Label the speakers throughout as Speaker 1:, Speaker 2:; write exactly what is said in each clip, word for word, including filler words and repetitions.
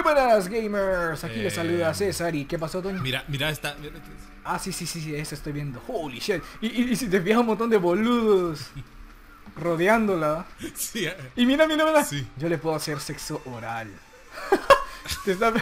Speaker 1: Muy buenas, gamers. Aquí
Speaker 2: eh...
Speaker 1: les saluda César. ¿Y qué pasó, Toño?
Speaker 2: Mira, mira esta. Mira.
Speaker 1: Ah, sí, sí, sí, sí, eso estoy viendo. Holy shit. Y, y, y si te fijas, un montón de boludos rodeándola.
Speaker 2: Sí, eh.
Speaker 1: Y mira, mira, mira.
Speaker 2: Sí.
Speaker 1: Yo le puedo hacer sexo oral. Te está...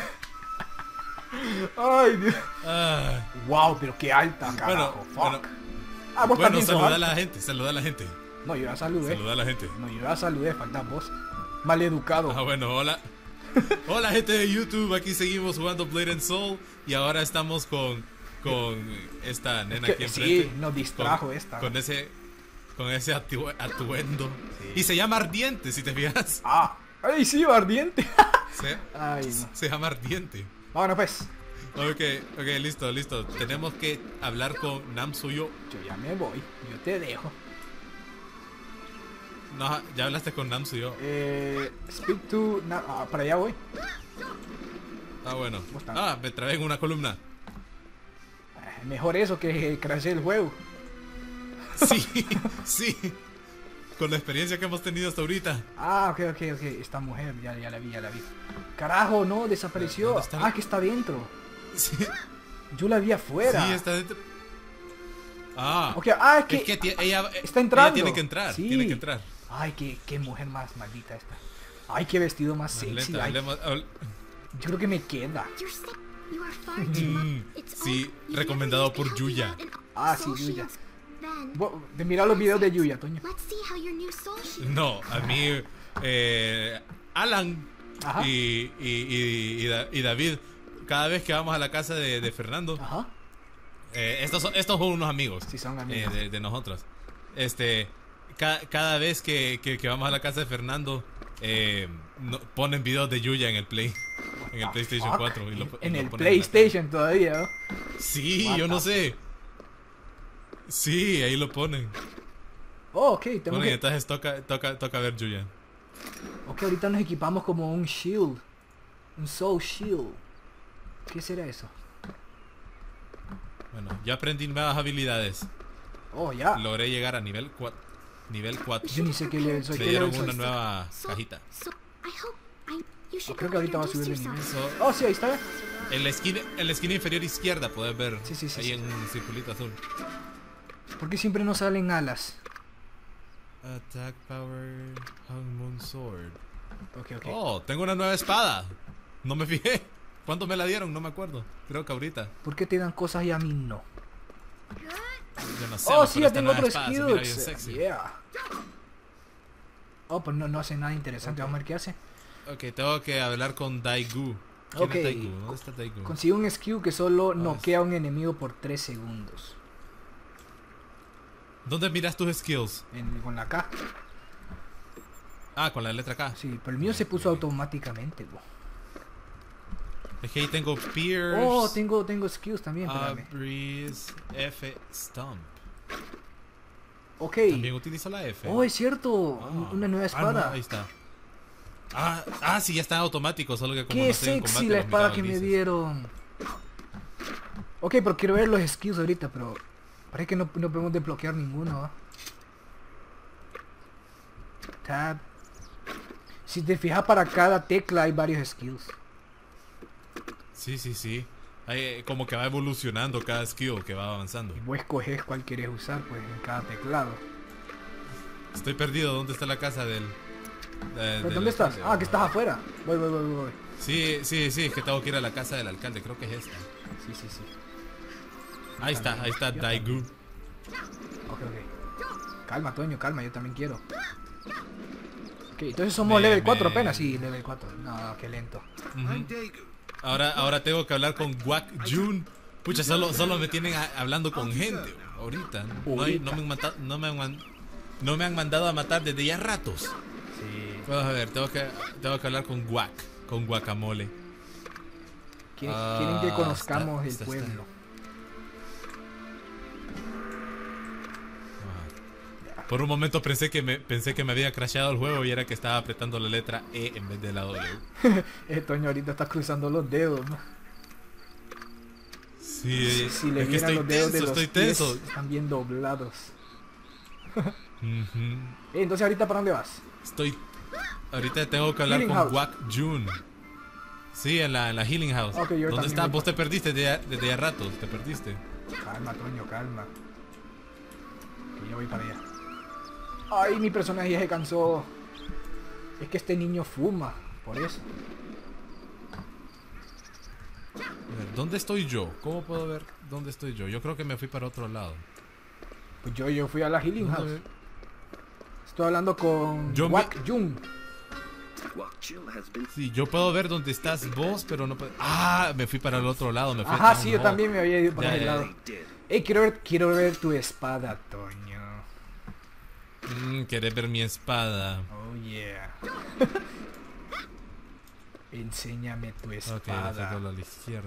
Speaker 1: Ay, Dios.
Speaker 2: Ah.
Speaker 1: Wow, pero qué alta, carajo.
Speaker 2: Bueno,
Speaker 1: Fuck.
Speaker 2: bueno,
Speaker 1: Ah, vos
Speaker 2: bueno
Speaker 1: también sos
Speaker 2: saluda a
Speaker 1: alta.
Speaker 2: la gente, saluda a la gente.
Speaker 1: No, yo ya saludé.
Speaker 2: Saluda a la gente.
Speaker 1: No, yo ya saludé, falta vos. Maleducado.
Speaker 2: Ah, bueno, hola. Hola, gente de YouTube. Aquí seguimos jugando Blade and Soul. Y ahora estamos con, con esta nena
Speaker 1: que,
Speaker 2: aquí enfrente.
Speaker 1: sí, nos distrajo
Speaker 2: con,
Speaker 1: esta.
Speaker 2: Con ese, con ese atu atuendo.
Speaker 1: Sí.
Speaker 2: Y se llama Ardiente, si te fijas.
Speaker 1: Ah, ay, sí, ardiente.
Speaker 2: Se,
Speaker 1: Ay, no.
Speaker 2: se llama Ardiente.
Speaker 1: Vámonos, pues.
Speaker 2: Ok, ok, listo, listo. Tenemos que hablar con Namsuyo.
Speaker 1: Yo ya me voy. Yo te dejo.
Speaker 2: No, ya hablaste con Namsuyo.
Speaker 1: Eh, speak to... Na ah, para allá voy.
Speaker 2: Ah, bueno.
Speaker 1: ¿Cómo están?
Speaker 2: Ah, me trabé en una columna.
Speaker 1: Eh, mejor eso que crashé el juego.
Speaker 2: Sí, sí. Con la experiencia que hemos tenido hasta ahorita.
Speaker 1: Ah, ok, ok, ok. Esta mujer, ya, ya la vi, ya la vi. Carajo, no, desapareció.
Speaker 2: ¿Dónde está?
Speaker 1: Ah, que está dentro.
Speaker 2: Sí,
Speaker 1: Yo la vi afuera.
Speaker 2: sí, está dentro. Ah,
Speaker 1: Ok, ah, es que...
Speaker 2: es que ti- ella,
Speaker 1: está entrando.
Speaker 2: ella tiene que entrar.
Speaker 1: Sí.
Speaker 2: Tiene que entrar.
Speaker 1: Ay, qué, qué mujer más maldita esta. Ay, qué vestido más
Speaker 2: Más
Speaker 1: sexy.
Speaker 2: lenta,
Speaker 1: Ay,
Speaker 2: hablemos- habl-
Speaker 1: yo creo que me queda.
Speaker 2: Mm, sí, recomendado por Yuya.
Speaker 1: Ah, sí, Yuya. Bo- De mirar los videos de Yuya, Toño.
Speaker 2: No, a mí, eh, Alan
Speaker 1: Ajá.
Speaker 2: y, y, y, y Da- y David, cada vez que vamos a la casa de, de Fernando,
Speaker 1: Ajá.
Speaker 2: eh, estos, son, estos son unos amigos,
Speaker 1: Sí, son
Speaker 2: eh,
Speaker 1: amigos.
Speaker 2: de, de nosotros. Este, ca- cada vez que, que, que vamos a la casa de Fernando, eh, no- ponen videos de Yuya en el Play, en el
Speaker 1: Ah,
Speaker 2: PlayStation
Speaker 1: fuck.
Speaker 2: cuatro. Y lo, y
Speaker 1: En
Speaker 2: lo
Speaker 1: el
Speaker 2: ponen en la
Speaker 1: PlayStation todavía, ¿no?
Speaker 2: tele. Sí,
Speaker 1: What
Speaker 2: yo no
Speaker 1: the-
Speaker 2: sé. Sí, ahí lo ponen.
Speaker 1: Oh, ok, tengo
Speaker 2: Bueno, y
Speaker 1: que...
Speaker 2: entonces toca, toca, toca ver Yuya.
Speaker 1: Ok, ahorita nos equipamos como un shield. Un soul shield. ¿Qué será eso?
Speaker 2: Bueno, yo aprendí nuevas habilidades.
Speaker 1: Oh, ya.
Speaker 2: Logré llegar a nivel cuatro. Nivel cuatro.
Speaker 1: Yo ni sé qué level soy.
Speaker 2: Me
Speaker 1: ¿Qué
Speaker 2: dieron
Speaker 1: level
Speaker 2: una
Speaker 1: soy?
Speaker 2: nueva cajita.
Speaker 1: Oh, creo que ahorita va a subir de nivel.
Speaker 2: So,
Speaker 1: Oh, sí, ahí está.
Speaker 2: en, la esquina, en la esquina inferior izquierda puedes ver
Speaker 1: Sí, sí, sí,
Speaker 2: ahí
Speaker 1: sí.
Speaker 2: en un circulito azul.
Speaker 1: ¿Por qué siempre no salen alas?
Speaker 2: Attack Power Hung Moon Sword.
Speaker 1: Ok, ok.
Speaker 2: Oh, tengo una nueva espada. No me fijé. ¿Cuánto me la dieron? No me acuerdo. Creo que ahorita.
Speaker 1: ¿Por qué te dan cosas y a mí no?
Speaker 2: Yo no sé.
Speaker 1: Oh,
Speaker 2: pero
Speaker 1: sí,
Speaker 2: esta
Speaker 1: ya tengo
Speaker 2: nueva
Speaker 1: otro
Speaker 2: espada se mira bien
Speaker 1: skill.
Speaker 2: sexy.
Speaker 1: Yeah. Oh, pues no, no hace nada interesante. Vamos a ver qué hace.
Speaker 2: Ok, tengo que hablar con Daigu. ¿Quién
Speaker 1: Ok.
Speaker 2: es Daigu? ¿Dónde está Daigu?
Speaker 1: Consigue un skill que solo
Speaker 2: Ah,
Speaker 1: noquea a un enemigo por tres segundos.
Speaker 2: ¿Dónde miras tus skills?
Speaker 1: En- con la K.
Speaker 2: Ah, con la letra K.
Speaker 1: Sí, pero el mío se puso automáticamente, bo.
Speaker 2: Es que ahí tengo Pierce.
Speaker 1: Oh, tengo, tengo skills también,
Speaker 2: Ah,
Speaker 1: espérame.
Speaker 2: Breeze, F, Stomp.
Speaker 1: Ok.
Speaker 2: También utilizo la F.
Speaker 1: Oh, es cierto.
Speaker 2: Ah.
Speaker 1: Una nueva
Speaker 2: Ah,
Speaker 1: espada.
Speaker 2: no, ahí está. Ah, ah, sí, ya está en automático, solo que como
Speaker 1: Qué
Speaker 2: no estoy en
Speaker 1: sexy
Speaker 2: combate,
Speaker 1: la
Speaker 2: lo
Speaker 1: espada
Speaker 2: miraba
Speaker 1: que me
Speaker 2: grises.
Speaker 1: dieron. Ok, pero quiero ver los skills ahorita, pero parece que no, no podemos desbloquear ninguno, ¿va? Tab. Si te fijas, para cada tecla hay varios skills.
Speaker 2: Sí, sí, sí. Ahí, eh, como que va evolucionando cada skill que va avanzando.
Speaker 1: Y vos escoges cuál quieres usar, pues, en cada teclado.
Speaker 2: Estoy perdido, ¿dónde está la casa del... de-
Speaker 1: ¿Pero
Speaker 2: del
Speaker 1: dónde estás?
Speaker 2: alcalde?
Speaker 1: Ah, que estás afuera. Voy, voy, voy, voy.
Speaker 2: Sí, sí, sí, es que tengo que ir a la casa del alcalde, creo que es esta.
Speaker 1: Sí, sí, sí.
Speaker 2: Ahí está, ahí está
Speaker 1: Yo
Speaker 2: Daigu.
Speaker 1: Ok, ok. Calma, Toño, calma, yo también quiero. Ok, entonces somos
Speaker 2: Me-
Speaker 1: level cuatro
Speaker 2: me-
Speaker 1: apenas. Sí, level cuatro. No, qué lento.
Speaker 2: Ujú. Ahora, ahora tengo que hablar con Guac Jun. Pucha, solo, solo me tienen a- hablando con gente ahorita. No, hay- no, me han mata- no, me han, man- no me han mandado a matar desde ya ratos.
Speaker 1: Sí.
Speaker 2: Vamos a ver, tengo que, tengo que hablar con Guac, con Guacamole.
Speaker 1: Quieren,
Speaker 2: Ah,
Speaker 1: quieren que conozcamos
Speaker 2: está-
Speaker 1: el
Speaker 2: está-
Speaker 1: pueblo.
Speaker 2: Ah. Por un momento pensé que me pensé que me había crashado el juego y era que estaba apretando la letra E en vez de la W.
Speaker 1: Eh, Toño ahorita está cruzando los dedos, ¿no?
Speaker 2: Sí,
Speaker 1: Si le
Speaker 2: es que
Speaker 1: vieran
Speaker 2: estoy
Speaker 1: los dedos
Speaker 2: tenso,
Speaker 1: de los
Speaker 2: estoy
Speaker 1: pies,
Speaker 2: tenso.
Speaker 1: están bien doblados.
Speaker 2: Ujú.
Speaker 1: Eh, entonces ahorita, ¿para dónde vas?
Speaker 2: Estoy. Ahorita tengo que hablar
Speaker 1: Healing
Speaker 2: con
Speaker 1: House.
Speaker 2: Guac Jun. Sí, en la, en la Healing House.
Speaker 1: Ok, yo
Speaker 2: ¿Dónde
Speaker 1: también
Speaker 2: estás?
Speaker 1: voy
Speaker 2: Vos
Speaker 1: por-
Speaker 2: te perdiste desde desde ya rato, te perdiste.
Speaker 1: Calma, Toño, calma. Que yo voy para allá. Ay, mi personaje ya se cansó. Es que este niño fuma, por eso.
Speaker 2: A ver, ¿dónde estoy yo? ¿Cómo puedo ver dónde estoy yo? Yo creo que me fui para otro lado.
Speaker 1: Pues yo, yo fui a la Healing House.
Speaker 2: ¿Dónde?
Speaker 1: Estoy hablando con
Speaker 2: Yo me-
Speaker 1: Wak Jung.
Speaker 2: Sí, yo puedo ver dónde estás vos, pero no puedo... Ah, me fui para el otro lado, me fui
Speaker 1: Ajá,
Speaker 2: a
Speaker 1: sí,
Speaker 2: Town
Speaker 1: yo
Speaker 2: Hall.
Speaker 1: también me había ido por
Speaker 2: Ya,
Speaker 1: ese
Speaker 2: ya,
Speaker 1: lado. Ey, quiero ver, quiero ver tu espada, Toño.
Speaker 2: Mm, ¿querés ver mi espada?
Speaker 1: Oh, yeah. Enséñame tu
Speaker 2: Ok,
Speaker 1: espada.
Speaker 2: déjalo a la izquierda.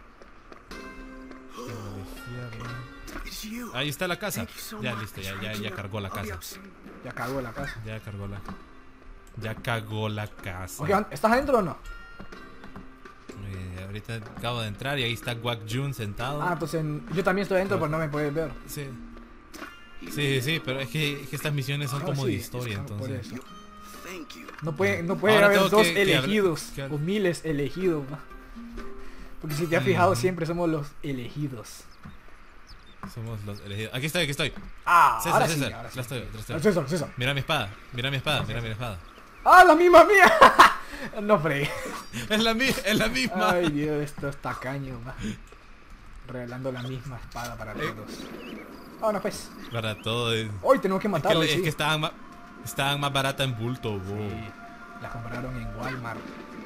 Speaker 2: A la izquierda. Ahí está la casa. Ya, listo, ya, ya, ya cargó la casa.
Speaker 1: Ya cagó la casa.
Speaker 2: Ya cargó la... Ya cagó la casa.
Speaker 1: Ok, ¿estás adentro o no?
Speaker 2: Eh, ahorita acabo de entrar y ahí está Wak Jun sentado.
Speaker 1: Ah, pues en- yo también estoy adentro, pero no me puedes ver.
Speaker 2: Sí. Sí, sí, pero es que, es que estas misiones son
Speaker 1: Ah,
Speaker 2: como
Speaker 1: sí,
Speaker 2: de historia,
Speaker 1: ah, por
Speaker 2: entonces.
Speaker 1: eso. No puede, no puede
Speaker 2: Ahora
Speaker 1: haber
Speaker 2: tengo
Speaker 1: dos
Speaker 2: que- que
Speaker 1: elegidos
Speaker 2: hablar- que-
Speaker 1: o miles elegidos, ¿no? Porque si te has fijado,
Speaker 2: Ujú.
Speaker 1: siempre somos los elegidos.
Speaker 2: Somos los elegidos. Aquí estoy, aquí estoy.
Speaker 1: Ah,
Speaker 2: César,
Speaker 1: ahora
Speaker 2: César.
Speaker 1: sí, ahora sí.
Speaker 2: La estoy, la estoy.
Speaker 1: Ah, César, César.
Speaker 2: Mira mi espada, mira mi espada, mira mi espada.
Speaker 1: ¡Ah, la misma mía! No fregué.
Speaker 2: Es la, mi es la misma.
Speaker 1: Ay, Dios, esto es tacaño, va. Revelando la misma espada para
Speaker 2: Eh.
Speaker 1: todos. Ah, no, pues.
Speaker 2: Para todo. Es,
Speaker 1: Hoy tenemos que
Speaker 2: es que,
Speaker 1: matarlo,
Speaker 2: es
Speaker 1: sí.
Speaker 2: que estaban, más, estaban más baratas en bulto. Wow.
Speaker 1: Sí, la compraron en Walmart.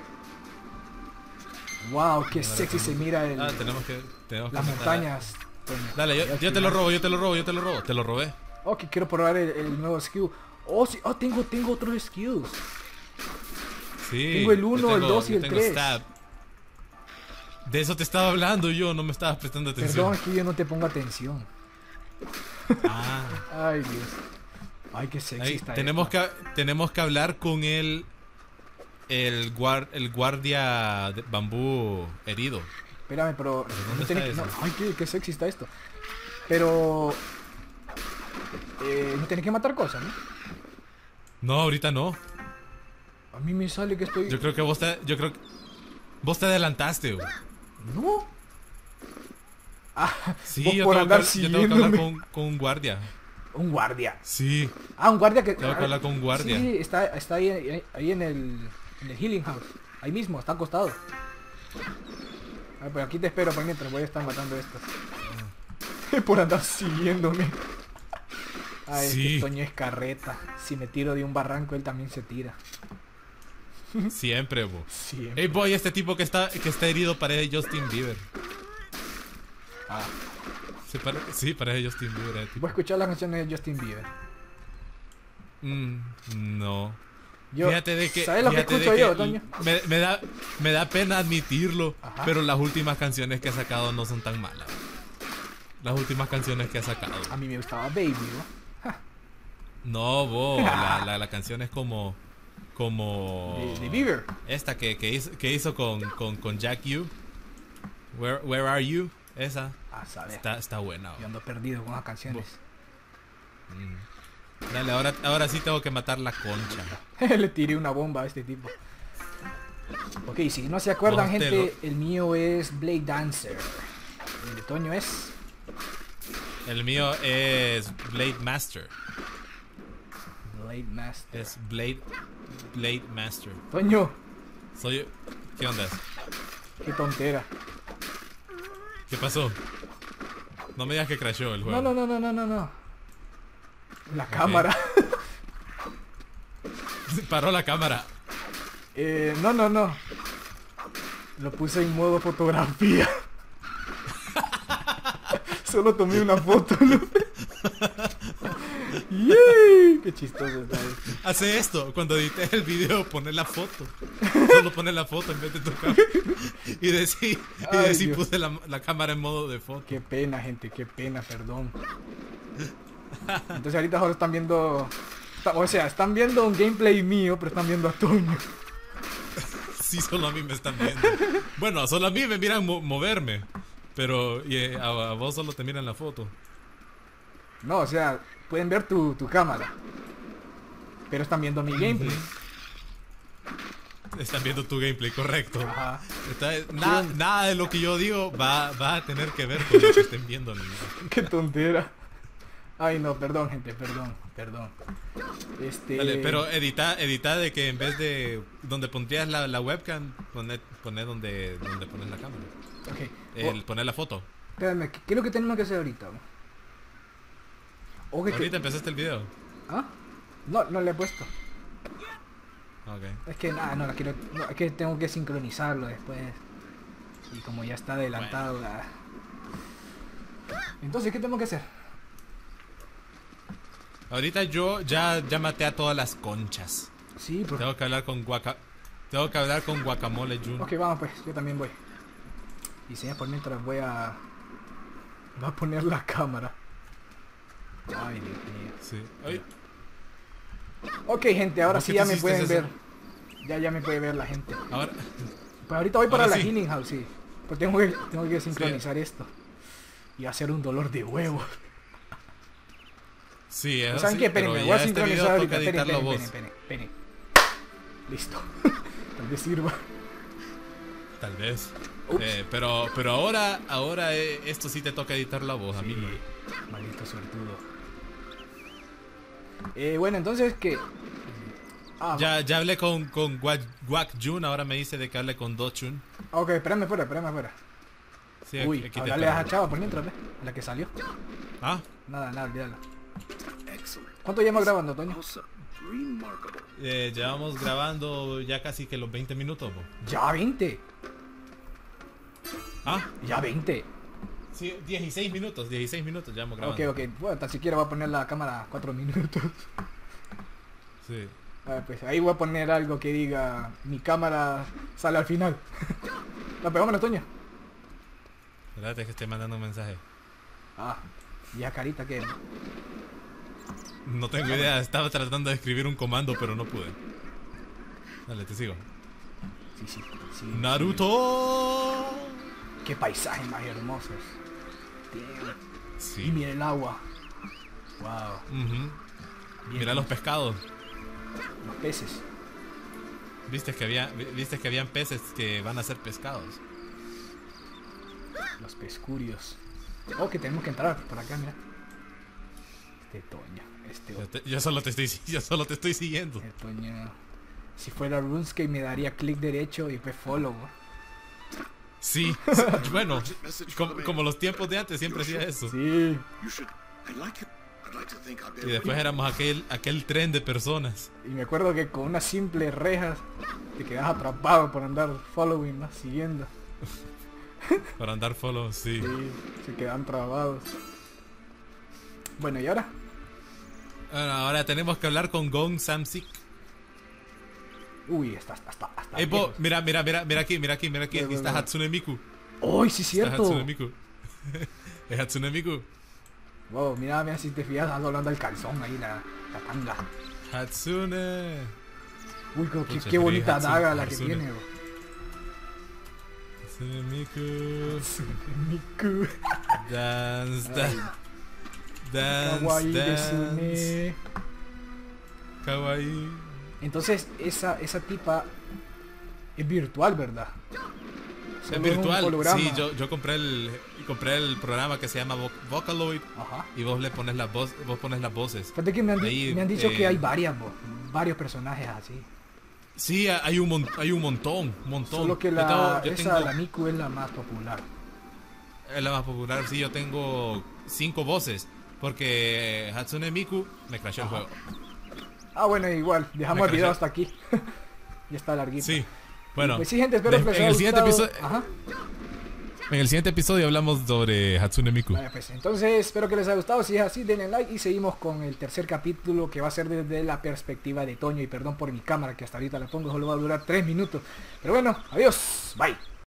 Speaker 1: Wow, qué sexy se mira el,
Speaker 2: Ah, tenemos que. Tenemos que
Speaker 1: las
Speaker 2: matar a-
Speaker 1: montañas. Toño.
Speaker 2: Dale, yo, yo te lo robo, yo te lo robo, yo te lo robo. Te lo robé.
Speaker 1: Ok, quiero probar el, el nuevo skill. Oh, sí, oh, tengo, tengo otros skills.
Speaker 2: Sí.
Speaker 1: Tengo el
Speaker 2: yo
Speaker 1: uno, el
Speaker 2: tengo-
Speaker 1: dos y
Speaker 2: yo
Speaker 1: el
Speaker 2: tengo
Speaker 1: tres.
Speaker 2: stab. De eso te estaba hablando yo, no me estabas prestando atención.
Speaker 1: Perdón, es que yo no te pongo atención.
Speaker 2: Ah.
Speaker 1: Ay, Dios. Ay, qué sexy
Speaker 2: Ahí,
Speaker 1: está
Speaker 2: tenemos,
Speaker 1: esto.
Speaker 2: que, tenemos que hablar con el el, guar, el guardia de bambú herido.
Speaker 1: Espérame, pero...
Speaker 2: ¿Dónde
Speaker 1: no tenés
Speaker 2: está
Speaker 1: que-
Speaker 2: eso?
Speaker 1: no, ay, qué, qué sexy está esto. Pero... Eh, no tenés que matar cosas, ¿no?
Speaker 2: No, ahorita no.
Speaker 1: A mí me sale que estoy...
Speaker 2: Yo creo que vos te, yo creo que vos te adelantaste, güey.
Speaker 1: No. Ah,
Speaker 2: Sí,
Speaker 1: vos
Speaker 2: yo
Speaker 1: por
Speaker 2: tengo, que,
Speaker 1: andar
Speaker 2: yo tengo que hablar
Speaker 1: siguiéndome.
Speaker 2: con, con un guardia.
Speaker 1: Un guardia.
Speaker 2: Sí,
Speaker 1: Ah, un guardia que...
Speaker 2: tengo que hablar con un guardia.
Speaker 1: Sí, está, está ahí, ahí, ahí en, el, en el Healing House. Ahí mismo, está acostado. A ver, pues aquí te espero por mientras voy a estar matando estos. Por andar siguiéndome. Ay, es que
Speaker 2: Sí.
Speaker 1: Toño es carreta. Si me tiro de un barranco, él también se tira.
Speaker 2: Siempre, vos.
Speaker 1: Siempre.
Speaker 2: Ey, boy, este tipo que está, que está herido parece Justin Bieber.
Speaker 1: Ah,
Speaker 2: Se pare- sí, parece Justin Bieber. eh, tipo.
Speaker 1: ¿vos escuchás las canciones de Justin Bieber?
Speaker 2: Mm, no.
Speaker 1: Yo,
Speaker 2: Fíjate de que,
Speaker 1: ¿sabes lo que
Speaker 2: fíjate de
Speaker 1: escucho
Speaker 2: que
Speaker 1: yo, Toño?
Speaker 2: Me, me da, me da pena admitirlo,
Speaker 1: Ajá.
Speaker 2: pero las últimas canciones que ha sacado no son tan malas. Las últimas canciones que ha sacado.
Speaker 1: A mí me gustaba Baby, ¿no?
Speaker 2: No, bo, la, la, la canción es como, como
Speaker 1: De, de Bieber.
Speaker 2: esta que, que hizo, que hizo con, con, con Jack U. Where, Where Are You? Esa
Speaker 1: Ah, sabes.
Speaker 2: está, está buena.
Speaker 1: Yo
Speaker 2: bo.
Speaker 1: ando perdido con las canciones.
Speaker 2: Mm. Dale, ahora, ahora sí tengo que matar la concha.
Speaker 1: Le tiré una bomba a este tipo. Ok, si no se acuerdan,
Speaker 2: Vos te
Speaker 1: gente, el mío es Blade Dancer. El de Toño es...
Speaker 2: El mío es Blade Master.
Speaker 1: Blade Master.
Speaker 2: Es Blade, Blade Master.
Speaker 1: Toño,
Speaker 2: Soy... ¿Qué onda?
Speaker 1: qué tontera.
Speaker 2: ¿Qué pasó? No me digas que crashó el juego.
Speaker 1: No, no, no, no, no, no, no. La cámara.
Speaker 2: Paró la cámara.
Speaker 1: Eh, no, no, no. Lo puse en modo fotografía. Solo tomé una foto. ¿No? ¡Yay! Qué chistoso está esto.
Speaker 2: Hace esto, cuando edité el video, pone la foto. Solo pone la foto en vez de tocar. Y decir, y
Speaker 1: Ay,
Speaker 2: decir
Speaker 1: Dios.
Speaker 2: puse la, la cámara en modo de foto.
Speaker 1: Qué pena, gente, qué pena, perdón. Entonces ahorita ahora están viendo... está- O sea, están viendo un gameplay mío, pero están viendo a Toño.
Speaker 2: Sí, solo a mí me están viendo. Bueno, solo a mí me miran mo- moverme. Pero y, eh, a, a vos solo te miran la foto.
Speaker 1: No, o sea, pueden ver tu, tu cámara. Pero están viendo mi gameplay.
Speaker 2: están viendo tu gameplay, correcto.
Speaker 1: Ajá.
Speaker 2: Está- nada, nada de lo que yo digo va, va a tener que ver con lo que estén viendo. ¿No?
Speaker 1: Qué tontera. Ay, no, perdón, gente, perdón, perdón. Este...
Speaker 2: Dale, pero edita, edita de que en vez de donde pondrías la, la webcam, poner, poner donde, donde pones la cámara.
Speaker 1: Ok.
Speaker 2: El
Speaker 1: Oh,
Speaker 2: poner la foto.
Speaker 1: espérame, ¿qué, qué es lo que tenemos que hacer ahorita? O que-
Speaker 2: Ahorita empezaste el video.
Speaker 1: ¿Ah? No, no le he puesto.
Speaker 2: Ok.
Speaker 1: Es que nada, no la quiero. No, es que tengo que sincronizarlo después. Y como ya está adelantado. ah. Entonces, ¿qué tengo que hacer?
Speaker 2: Ahorita yo ya, ya maté a todas las conchas.
Speaker 1: Sí, porque...
Speaker 2: Tengo que hablar con guaca... Tengo que hablar con Guacamole Jun.
Speaker 1: Ok, vamos pues, yo también voy. Y si ya por mientras voy a... Va a poner la cámara. Ay, Dios mío.
Speaker 2: Sí. Ay,
Speaker 1: Ok, gente, ahora
Speaker 2: ¿Por
Speaker 1: sí
Speaker 2: qué
Speaker 1: ya
Speaker 2: te
Speaker 1: me
Speaker 2: hiciste
Speaker 1: pueden
Speaker 2: eso?
Speaker 1: ver. Ya, ya me puede ver la gente.
Speaker 2: ahora...
Speaker 1: Pues ahorita voy para
Speaker 2: Ahora
Speaker 1: la
Speaker 2: sí.
Speaker 1: Healing House, sí. Pues tengo que, tengo que sincronizar esto. Y hacer un dolor de huevos.
Speaker 2: Sí, eso
Speaker 1: ¿Saben
Speaker 2: sí,
Speaker 1: qué?
Speaker 2: pero
Speaker 1: Espérenme, voy a
Speaker 2: ya este video
Speaker 1: sincronizar ahorita.
Speaker 2: toca
Speaker 1: Esperen,
Speaker 2: editarlo
Speaker 1: esperen,
Speaker 2: vos.
Speaker 1: esperen, esperen. Listo. Tal vez sirva.
Speaker 2: Tal vez.
Speaker 1: Ups.
Speaker 2: Eh, pero, pero ahora, ahora eh, esto sí te toca editarlo a vos, a mí no.
Speaker 1: Maldito suertudo. Eh, bueno, entonces que... Ah,
Speaker 2: Ya, ya hablé con, con Guac, Guac Jun, ahora me dice de que hable con Do Chun.
Speaker 1: ok, espérame fuera, espérame fuera.
Speaker 2: Sí, aquí,
Speaker 1: Uy,
Speaker 2: aquí te
Speaker 1: hablarle a esa
Speaker 2: traigo.
Speaker 1: chava por mientras, ¿ves? La que salió.
Speaker 2: Ah,
Speaker 1: Nada, nada, olvídalo. ¿Cuánto llevamos grabando, Toño?
Speaker 2: eh, llevamos grabando ya casi que los veinte minutos. ¿no?
Speaker 1: Ya veinte.
Speaker 2: Ah,
Speaker 1: Ya veinte.
Speaker 2: sí, dieciséis minutos, dieciséis minutos llevamos grabando.
Speaker 1: Ok, ok. Bueno, tan siquiera voy a poner la cámara a cuatro minutos.
Speaker 2: Sí.
Speaker 1: A ver, pues ahí voy a poner algo que diga mi cámara sale al final. La pegamos, Toño.
Speaker 2: Espérate que estoy mandando un mensaje.
Speaker 1: Ah, ya carita que...
Speaker 2: No tengo idea, estaba tratando de escribir un comando, pero no pude. Dale, te sigo.
Speaker 1: Sí, sí, sí.
Speaker 2: Naruto.
Speaker 1: Qué paisajes más hermosos. Damn. Y
Speaker 2: Sí.
Speaker 1: mira el agua. Wow.
Speaker 2: Ujú.
Speaker 1: Bien,
Speaker 2: Mira los pescados.
Speaker 1: los peces.
Speaker 2: Viste que había, vi- viste que habían peces que van a ser pescados.
Speaker 1: Los pescurios. Oh, que tenemos que entrar por acá, mira. Este Toño. Este
Speaker 2: Yo, te- yo solo te estoy, yo solo te estoy siguiendo.
Speaker 1: este Toño. Si fuera RuneScape me daría clic derecho y pues follow. ¿no?
Speaker 2: Sí, sí, bueno, como, como los tiempos de antes siempre hacía eso.
Speaker 1: Sí.
Speaker 2: Y después éramos aquel, aquel tren de personas.
Speaker 1: Y me acuerdo que con unas simples rejas te quedas atrapado por andar following, ¿no? Siguiendo.
Speaker 2: Para andar follow, sí.
Speaker 1: Sí, se quedan trabados. Bueno, ¿y ahora?
Speaker 2: Bueno, ahora tenemos que hablar con Gong Samsik.
Speaker 1: Uy, hasta, hasta, hasta.
Speaker 2: Ey, po,
Speaker 1: lejos.
Speaker 2: mira, mira, mira, mira aquí, mira aquí, mira aquí.
Speaker 1: Ve,
Speaker 2: Aquí
Speaker 1: ve,
Speaker 2: está
Speaker 1: ve.
Speaker 2: Hatsune Miku.
Speaker 1: ¡Uy, sí,
Speaker 2: Está
Speaker 1: cierto!
Speaker 2: Hatsune Miku. Es Hatsune Miku.
Speaker 1: Wow, mira, mira, si te fijas, ando hablando del calzón ahí, la, la tanga.
Speaker 2: Hatsune.
Speaker 1: Uy, qué,
Speaker 2: Pucha,
Speaker 1: qué bonita
Speaker 2: sería
Speaker 1: daga
Speaker 2: Hatsune-
Speaker 1: la que
Speaker 2: Hatsune.
Speaker 1: tiene, bro.
Speaker 2: Hatsune Miku.
Speaker 1: Miku.
Speaker 2: Dance,
Speaker 1: Ay,
Speaker 2: dance. Dance,
Speaker 1: kawaii
Speaker 2: dance.
Speaker 1: desune.
Speaker 2: Kawaii.
Speaker 1: Entonces, esa, esa tipa es virtual, ¿verdad?
Speaker 2: Es
Speaker 1: Solo un
Speaker 2: virtual.
Speaker 1: holograma.
Speaker 2: Sí, yo, yo compré el compré el programa que se llama Vo- Vocaloid
Speaker 1: Ajá.
Speaker 2: y vos le pones las voz, vos pones las voces.
Speaker 1: Fíjate que me han, di-
Speaker 2: Ahí,
Speaker 1: me han dicho que
Speaker 2: eh,
Speaker 1: hay varias, bo, varios personajes así.
Speaker 2: Sí, hay un mon- hay un montón, un montón.
Speaker 1: Solo que
Speaker 2: Yo
Speaker 1: la,
Speaker 2: tengo- yo
Speaker 1: esa,
Speaker 2: tengo-
Speaker 1: la Miku es la más popular.
Speaker 2: es la más popular. Sí, yo tengo cinco voces porque Hatsune Miku me crashó el
Speaker 1: Ajá.
Speaker 2: juego.
Speaker 1: Ah, bueno, igual, dejamos
Speaker 2: Me
Speaker 1: el video
Speaker 2: crashé.
Speaker 1: hasta aquí. Ya está larguito.
Speaker 2: Sí. Bueno,
Speaker 1: Pues sí, gente, espero
Speaker 2: de-
Speaker 1: que les
Speaker 2: en
Speaker 1: haya
Speaker 2: el siguiente
Speaker 1: gustado.
Speaker 2: episodio
Speaker 1: Ajá.
Speaker 2: en el siguiente episodio hablamos sobre Hatsune Miku.
Speaker 1: Vale, pues entonces espero que les haya gustado. Si es así, denle like y seguimos con el tercer capítulo que va a ser desde la perspectiva de Toño. Y perdón por mi cámara que hasta ahorita la pongo, solo va a durar tres minutos. Pero bueno, adiós, bye.